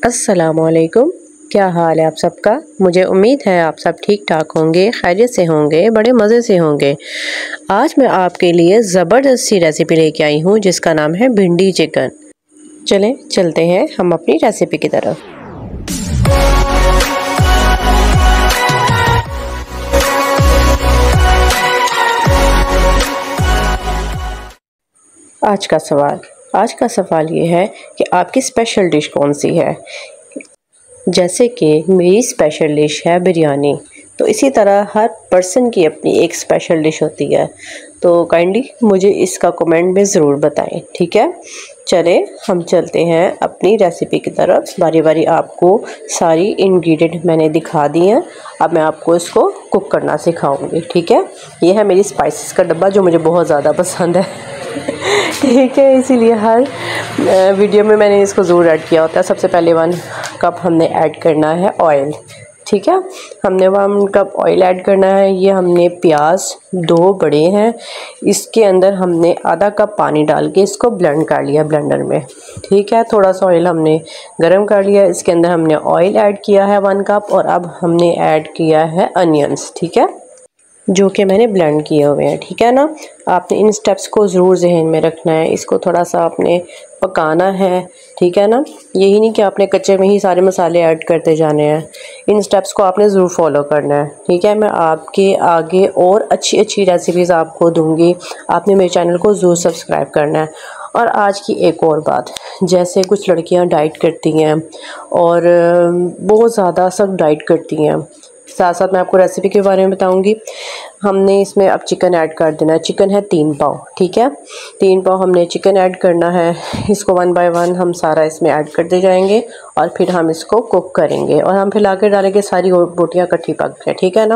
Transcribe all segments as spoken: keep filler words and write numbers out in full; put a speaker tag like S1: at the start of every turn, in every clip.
S1: अस्सलामुअलैकुम। क्या हाल है आप सबका। मुझे उम्मीद है आप सब ठीक ठाक होंगे, खैरियत से होंगे, बड़े मज़े से होंगे। आज मैं आपके लिए ज़बरदस्त सी रेसिपी लेके आई हूँ जिसका नाम है भिंडी चिकन। चलें चलते हैं हम अपनी रेसिपी की तरफ। आज का सवाल आज का सवाल ये है कि आपकी स्पेशल डिश कौन सी है। जैसे कि मेरी स्पेशल डिश है बिरयानी, तो इसी तरह हर पर्सन की अपनी एक स्पेशल डिश होती है। तो काइंडली मुझे इसका कमेंट में ज़रूर बताएं, ठीक है। चले हम चलते हैं अपनी रेसिपी की तरफ। बारी बारी आपको सारी इंग्रेडिएंट मैंने दिखा दी हैं, अब मैं आपको इसको कुक करना सिखाऊंगी, ठीक है। ये है मेरी स्पाइसेस का डब्बा जो मुझे बहुत ज़्यादा पसंद है ठीक है, इसीलिए हर वीडियो में मैंने इसको ज़रूर ऐड किया होता है। सबसे पहले वन कप हमने ऐड करना है ऑयल, ठीक है। हमने वन कप ऑयल ऐड करना है। ये हमने प्याज दो बड़े हैं, इसके अंदर हमने आधा कप पानी डाल के इसको ब्लेंड कर लिया ब्लेंडर में, ठीक है। थोड़ा सा ऑयल हमने गरम कर लिया, इसके अंदर हमने ऑयल ऐड किया है वन कप, और अब हमने ऐड किया है अनियंस, ठीक है, जो कि मैंने ब्लेंड किए हुए हैं, ठीक है ना। आपने इन स्टेप्स को ज़रूर जहन में रखना है, इसको थोड़ा सा आपने पकाना है, ठीक है ना। यही नहीं कि आपने कच्चे में ही सारे मसाले ऐड करते जाने हैं, इन स्टेप्स को आपने ज़रूर फॉलो करना है, ठीक है। मैं आपके आगे और अच्छी अच्छी रेसिपीज़ आपको दूंगी, आपने मेरे चैनल को ज़रूर सब्सक्राइब करना है। और आज की एक और बात, जैसे कुछ लड़कियां डाइट करती हैं और बहुत ज़्यादा सब डाइट करती हैं, साथ साथ मैं आपको रेसिपी के बारे में बताऊंगी। हमने इसमें अब चिकन ऐड कर देना है। चिकन है तीन पाव, ठीक है, तीन पाव हमने चिकन ऐड करना है। इसको वन बाय वन हम सारा इसमें ऐड करते जाएंगे और फिर हम इसको कुक करेंगे, और हम फिर आके डालेंगे सारी बोटियाँ इकट्ठी पक जाए, ठीक है ना।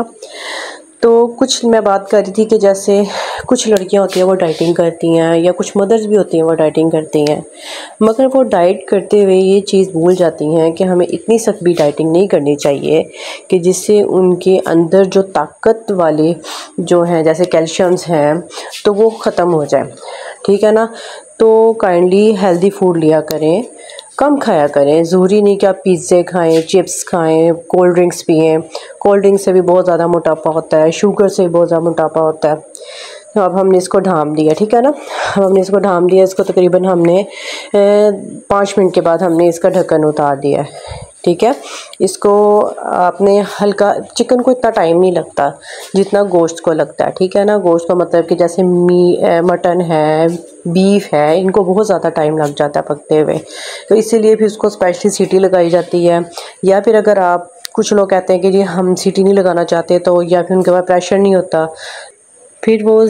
S1: तो कुछ मैं बात कर रही थी कि जैसे कुछ लड़कियां होती हैं वो डाइटिंग करती हैं, या कुछ मदर्स भी होती हैं वो डाइटिंग करती हैं, मगर वो डाइट करते हुए ये चीज़ भूल जाती हैं कि हमें इतनी सख्त भी डाइटिंग नहीं करनी चाहिए कि जिससे उनके अंदर जो ताकत वाले जो हैं जैसे कैल्शियम्स हैं तो वो ख़त्म हो जाए, ठीक है ना। तो काइंडली हेल्दी फूड लिया करें, कम खाया करें। ज़रूरी नहीं कि आप पिज़्ज़े खाएं, चिप्स खाएं, कोल्ड ड्रिंक्स पिएं। कोल्ड ड्रिंक से भी बहुत ज़्यादा मोटापा होता है, शुगर से भी बहुत ज़्यादा मोटापा होता है। तो अब हमने इसको ढाँप दिया, ठीक है ना। अब हमने इसको ढाँप दिया, इसको तकरीबन हमने पाँच मिनट के बाद हमने इसका ढक्कन उतार दिया है, ठीक है। इसको आपने हल्का, चिकन को इतना टाइम नहीं लगता जितना गोश्त को लगता है, ठीक है ना। गोश्त का मतलब कि जैसे मी मटन है, बीफ है, इनको बहुत ज़्यादा टाइम लग जाता है पकते हुए, तो इसीलिए फिर उसको स्पेशली सीटी लगाई जाती है। या फिर अगर आप, कुछ लोग कहते हैं कि जी हम सीटी नहीं लगाना चाहते, तो या फिर उनके पास प्रेशर नहीं होता, फिर वो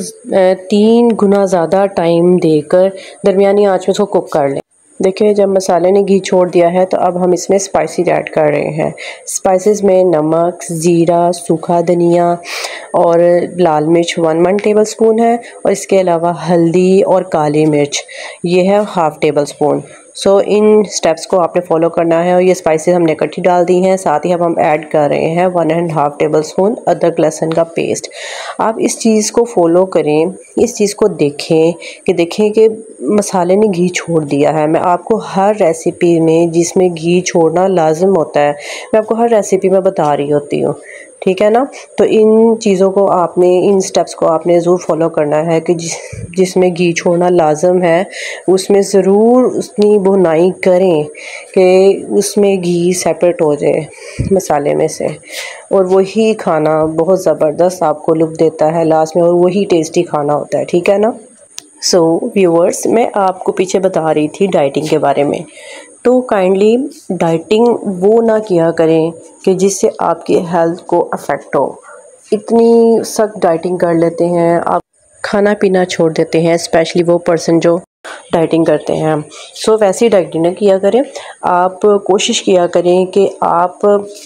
S1: तीन गुना ज़्यादा टाइम देकर दरमियानी आंच में उसको कुक कर लें। देखिए जब मसाले ने घी छोड़ दिया है तो अब हम इसमें स्पाइसेस ऐड कर रहे हैं। स्पाइसेस में नमक, ज़ीरा, सूखा धनिया और लाल मिर्च वन वन टेबल स्पून है, और इसके अलावा हल्दी और काली मिर्च ये है half tablespoon. So so, इन स्टेप्स को आपने फॉलो करना है, और ये स्पाइसेस हमने इकट्ठी डाल दी हैं। साथ ही अब हम ऐड कर रहे हैं one and half tablespoon अदरक लहसुन का पेस्ट। आप इस चीज़ को फॉलो करें, इस चीज़ को देखें कि देखें कि मसाले ने घी छोड़ दिया है। मैं आपको हर रेसिपी में जिसमें घी छोड़ना लाजिम होता है, मैं आपको हर रेसिपी में बता रही होती हूँ, ठीक है ना। तो इन चीज़ों को आपने, इन स्टेप्स को आपने ज़रूर फॉलो करना है कि जिस जिसमें घी छोड़ना लाजम है उसमें ज़रूर उतनी भुनाई करें कि उसमें घी सेपरेट हो जाए मसाले में से, और वही खाना बहुत ज़बरदस्त आपको लुक देता है लास्ट में, और वही टेस्टी खाना होता है, ठीक है ना। सो व्यूअर्स, मैं आपको पीछे बता रही थी डाइटिंग के बारे में। तो काइंडली डाइटिंग वो ना किया करें कि जिससे आपकी हेल्थ को अफेक्ट हो। इतनी सख्त डाइटिंग कर लेते हैं, आप खाना पीना छोड़ देते हैं, स्पेशली वो पर्सन जो डाइटिंग करते हैं। सो so, वैसी डाइटिंग ना किया करें। आप कोशिश किया करें कि आप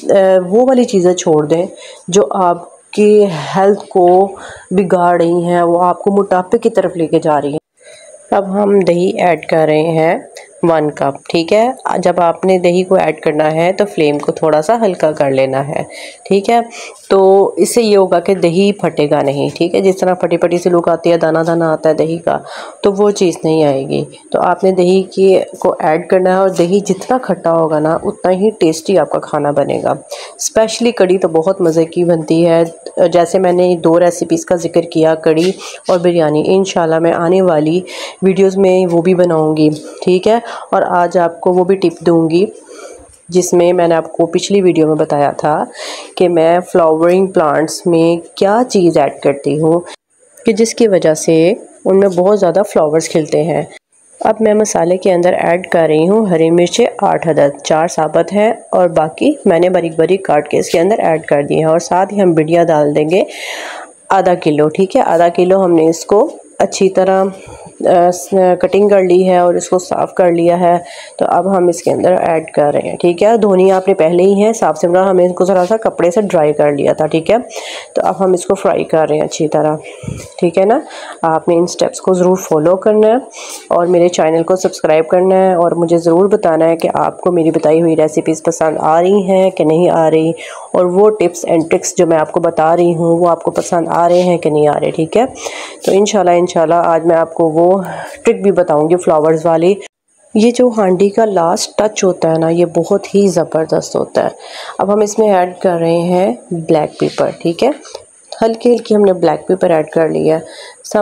S1: वो वाली चीज़ें छोड़ दें जो आप कि हेल्थ को बिगाड़ रही हैं, वो आपको मोटापे की तरफ लेके जा रही हैं। अब हम दही ऐड कर रहे हैं वन कप, ठीक है। जब आपने दही को ऐड करना है तो फ्लेम को थोड़ा सा हल्का कर लेना है, ठीक है। तो इससे ये होगा कि दही फटेगा नहीं, ठीक है। जिस तरह फटी फटी सी लुक आती है, दाना दाना आता है दही का, तो वो चीज़ नहीं आएगी। तो आपने दही की को ऐड करना है और दही जितना खट्टा होगा ना उतना ही टेस्टी आपका खाना बनेगा। स्पेशली कड़ी तो बहुत मज़े की बनती है। जैसे मैंने दो रेसिपीज़ का जिक्र किया, कड़ी और बिरयानी, इंशाल्लाह मैं आने वाली वीडियोज़ में वो भी बनाऊँगी, ठीक है। और आज आपको वो भी टिप दूंगी जिसमें मैंने आपको पिछली वीडियो में बताया था कि मैं फ्लावरिंग प्लांट्स में क्या चीज़ ऐड करती हूँ कि जिसकी वजह से उनमें बहुत ज़्यादा फ्लावर्स खिलते हैं। अब मैं मसाले के अंदर ऐड कर रही हूँ हरी मिर्चें आठ अदद, चार साबुत है और बाकी मैंने बारीक बारीक काट के इसके अंदर ऐड कर दिए हैं। और साथ ही हम बिड़िया डाल देंगे आधा किलो, ठीक है। आधा किलो हमने इसको अच्छी तरह कटिंग कर ली है और इसको साफ़ कर लिया है। तो अब हम इसके अंदर ऐड कर रहे हैं, ठीक है। धोनी आपने पहले ही है, साफ सुथरा हमें इसको थोड़ा सा कपड़े से ड्राई कर लिया था, ठीक है। तो अब हम इसको फ्राई कर रहे हैं अच्छी तरह, ठीक है ना। आपने इन स्टेप्स को ज़रूर फॉलो करना है और मेरे चैनल को सब्सक्राइब करना है और मुझे ज़रूर बताना है कि आपको मेरी बताई हुई रेसिपीज़ पसंद आ रही हैं कि नहीं आ रही, और वो टिप्स एंड ट्रिक्स जो मैं आपको बता रही हूँ वो आपको पसंद आ रहे हैं कि नहीं आ रहे, ठीक है। तो इंशाल्लाह इंशाल्लाह आज मैं आपको वो ट्रिक भी बताऊंगी फ्लावर्स वाली। ये जो हांडी का लास्ट टच होता है ना, ये बहुत ही ज़बरदस्त होता है। अब हम इसमें ऐड कर रहे हैं ब्लैक पेपर, ठीक है। हल्की हल्की हमने ब्लैक पेपर ऐड कर लिया है।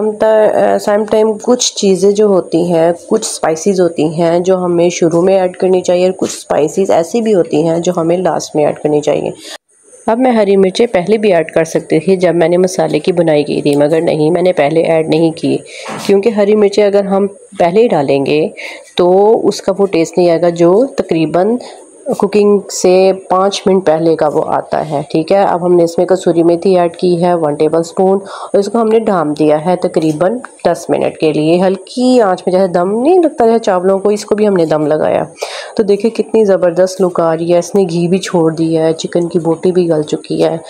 S1: सम टाइम कुछ चीज़ें जो होती हैं, कुछ स्पाइसेस होती हैं जो हमें शुरू में ऐड करनी चाहिए और कुछ स्पाइसेस ऐसी भी होती हैं जो हमें लास्ट में ऐड करनी चाहिए। अब मैं हरी मिर्चें पहले भी ऐड कर सकती थी जब मैंने मसाले की बुनाई की थी, मगर नहीं, मैंने पहले ऐड नहीं की, क्योंकि हरी मिर्चें अगर हम पहले ही डालेंगे तो उसका वो टेस्ट नहीं आएगा जो तकरीबन कुकिंग से पाँच मिनट पहले का वो आता है, ठीक है। अब हमने इसमें कसूरी मेथी ऐड की है वन टेबल स्पून और इसको हमने ढाम दिया है तकरीबन दस मिनट के लिए हल्की आंच में। जैसे दम नहीं लगता है चावलों को, इसको भी हमने दम लगाया। तो देखिए कितनी ज़बरदस्त लुक आ रही है। इसने घी भी छोड़ दिया है, चिकन की बोटी भी गल चुकी है।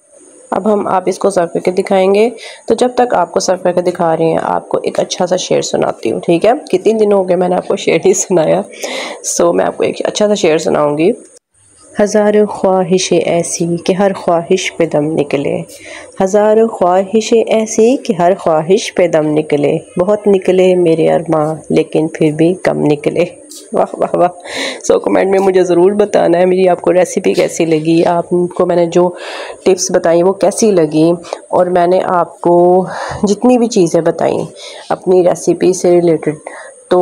S1: अब हम आप इसको सर्व करके दिखाएंगे। तो जब तक आपको सर्व करके दिखा रहे हैं आपको एक अच्छा सा शेर सुनाती हूँ, ठीक है। कितने दिन हो गए मैंने आपको शेर नहीं सुनाया, सो मैं आपको एक अच्छा सा शेर सुनाऊंगी। हज़ारों ख्वाहिशें ऐसी कि हर ख्वाहिश पे दम निकले, हज़ारों ख्वाहिशें ऐसी कि हर ख्वाहिश पे दम निकले, बहुत निकले मेरे अरमां लेकिन फिर भी कम निकले। वाह वाह वाह। सो कमेंट में मुझे ज़रूर बताना है मेरी आपको रेसिपी कैसी लगी, आपको मैंने जो टिप्स बताई वो कैसी लगी, और मैंने आपको जितनी भी चीज़ें बताई अपनी रेसिपी से रिलेटेड तो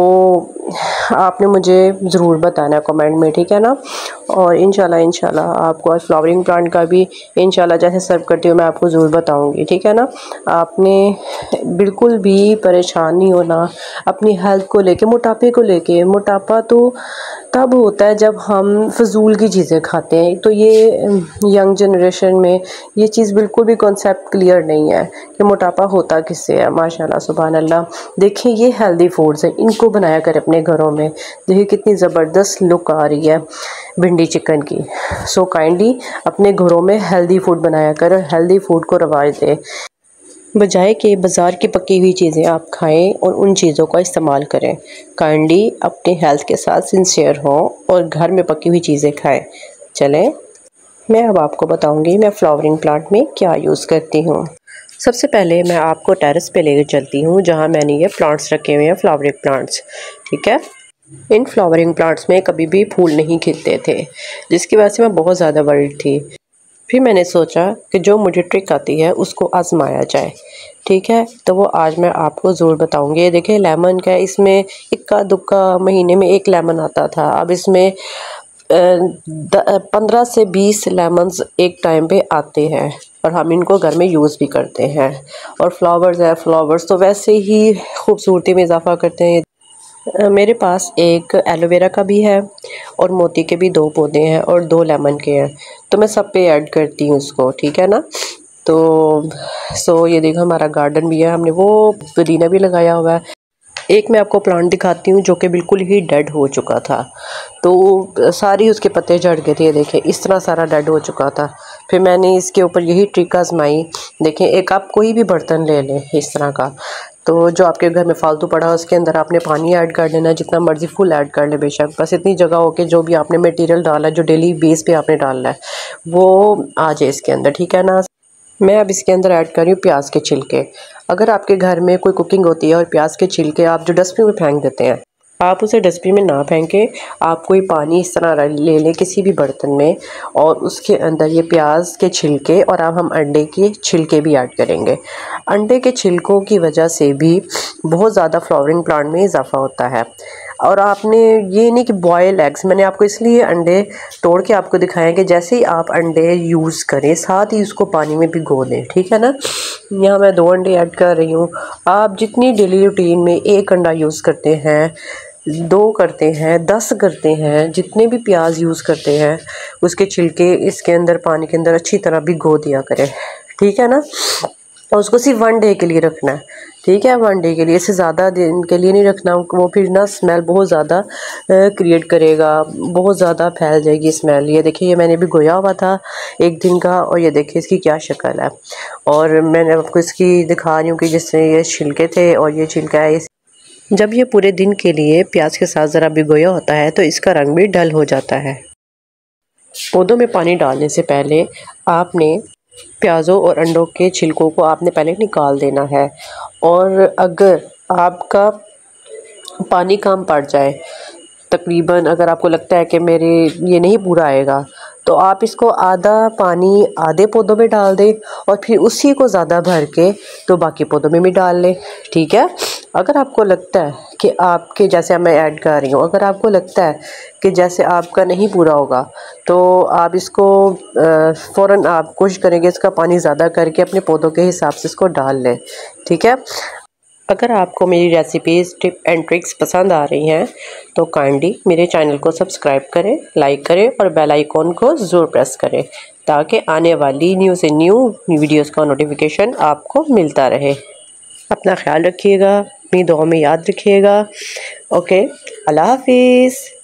S1: आपने मुझे ज़रूर बताना है कमेंट में, ठीक है ना। और इंशाल्लाह इंशाल्लाह आपको आज फ्लावरिंग प्लांट का भी इंशाल्लाह जैसे सर्व करती हूँ मैं आपको ज़रूर बताऊँगी, ठीक है ना। आपने बिल्कुल भी परेशान नहीं होना अपनी हेल्थ को लेके, मोटापे को लेके। मोटापा तो तब होता है जब हम फजूल की चीज़ें खाते हैं। तो ये यंग जनरेशन में ये चीज़ बिल्कुल भी कॉन्सेप्ट क्लियर नहीं है कि मोटापा होता किससे है। माशाल्लाह सुभान अल्लाह। देखिए ये हेल्दी फूड्स हैं, इनको बनाया कर अपने घरों में। देखिए कितनी ज़बरदस्त लुक आ रही है भिंडी चिकन की। सो काइंडली अपने घरों में हेल्दी फूड बनाया कर, हेल्दी फूड को रवाज दे, बजाय कि बाज़ार की पकी हुई चीज़ें आप खाएं और उन चीज़ों का इस्तेमाल करें। काइंडली अपने हेल्थ के साथ सिंसियर हों और घर में पकी हुई चीज़ें खाएं। चलें मैं अब आपको बताऊंगी मैं फ्लावरिंग प्लांट में क्या यूज़ करती हूँ। सबसे पहले मैं आपको टेरेस पे लेकर चलती हूँ जहाँ मैंने ये प्लांट्स रखे हुए हैं, फ्लावरिंग प्लांट्स, ठीक है। इन फ्लावरिंग प्लांट्स में कभी भी फूल नहीं खिलते थे, जिसकी वजह से मैं बहुत ज़्यादा वरीड थी। फिर मैंने सोचा कि जो मुझे ट्रिक आती है उसको आजमाया जाए, ठीक है। तो वो आज मैं आपको ज़रूर बताऊंगी। ये देखिए लेमन का, इसमें इक्का दुक्का महीने में एक लेमन आता था, अब इसमें पंद्रह से बीस लेमन्स एक टाइम पे आते हैं और हम इनको घर में यूज़ भी करते हैं। और फ्लावर्स है, फ्लावर्स तो वैसे ही खूबसूरती में इजाफा करते हैं। मेरे पास एक एलोवेरा का भी है और मोती के भी दो पौधे हैं और दो लेमन के हैं, तो मैं सब पे ऐड करती हूँ उसको, ठीक है ना। तो सो ये देखो हमारा गार्डन भी है, हमने वो पुदीना भी लगाया हुआ है। एक मैं आपको प्लांट दिखाती हूँ जो कि बिल्कुल ही डेड हो चुका था, तो सारी उसके पत्ते झड़ गए थे। देखें इस तरह सारा डेड हो चुका था। फिर मैंने इसके ऊपर यही ट्रिक आजमाई। देखें एक आप कोई भी बर्तन ले लें इस तरह का, तो जो आपके घर में फालतू पड़ा है उसके अंदर आपने पानी ऐड कर लेना है, जितना मर्ज़ी फुल ऐड कर ले बेशक, बस इतनी जगह हो के जो भी आपने मटेरियल डाला है, जो डेली बेस पे आपने डालना है वो आ जाए इसके अंदर, ठीक है ना। मैं अब इसके अंदर ऐड कर रही हूँ प्याज के छिलके। अगर आपके घर में कोई कुकिंग होती है और प्याज के छिलके आप जो डस्टबिन में फेंक देते हैं, आप उसे डस्टबिन में ना फेंकें। आप कोई पानी इस तरह ले लें किसी भी बर्तन में और उसके अंदर ये प्याज के छिलके और अब हम अंडे के छिलके भी ऐड करेंगे। अंडे के छिलकों की वजह से भी बहुत ज़्यादा फ्लावरिंग प्लांट में इजाफा होता है। और आपने ये नहीं कि बॉयल एग्स, मैंने आपको इसलिए अंडे तोड़ के आपको दिखाया कि जैसे ही आप अंडे यूज़ करें साथ ही उसको पानी में भिगो दें, ठीक है ना। यहाँ मैं दो अंडे ऐड कर रही हूँ। आप जितनी डेली रूटीन में एक अंडा यूज़ करते हैं, दो करते हैं, दस करते हैं, जितने भी प्याज यूज़ करते हैं उसके छिलके इसके अंदर पानी के अंदर अच्छी तरह भिगो दिया करें, ठीक है ना। और उसको सिर्फ वन डे के लिए रखना है, ठीक है, वन डे के लिए, इससे ज़्यादा दिन के लिए नहीं रखना। वो फिर ना स्मेल बहुत ज़्यादा क्रिएट करेगा, बहुत ज़्यादा फैल जाएगी स्मेल। ये देखिए ये मैंने भी गोया हुआ था एक दिन का और ये देखिए इसकी क्या शक्ल है। और मैंने आपको इसकी दिखा रही हूँ कि जिससे ये छिलके थे और ये छिलका है। जब ये पूरे दिन के लिए प्याज के साथ ज़रा भिगोया होता है तो इसका रंग भी डल हो जाता है। पौधों में पानी डालने से पहले आपने प्याज़ों और अंडों के छिलकों को आपने पहले निकाल देना है। और अगर आपका पानी कम पड़ जाए, तकरीबन अगर आपको लगता है कि मेरे ये नहीं पूरा आएगा, तो आप इसको आधा पानी आधे पौधों में डाल दें और फिर उसी को ज़्यादा भर के तो बाकी पौधों में भी डाल लें, ठीक है। अगर आपको लगता है कि आपके जैसे मैं ऐड कर रही हूँ, अगर आपको लगता है कि जैसे आपका नहीं पूरा होगा तो आप इसको फ़ौरन आप कोशिश करेंगे इसका पानी ज़्यादा करके अपने पौधों के हिसाब से इसको डाल लें, ठीक है। अगर आपको मेरी रेसिपीज़ टिप एंड ट्रिक्स पसंद आ रही हैं तो काइंडली मेरे चैनल को सब्सक्राइब करें, लाइक करें और बेल आइकॉन को ज़रूर प्रेस करें ताकि आने वाली न्यू से न्यू वीडियोस का नोटिफिकेशन आपको मिलता रहे। अपना ख्याल रखिएगा, अपनी दुआ में याद रखिएगा। ओके, अल्लाह हाफिज़।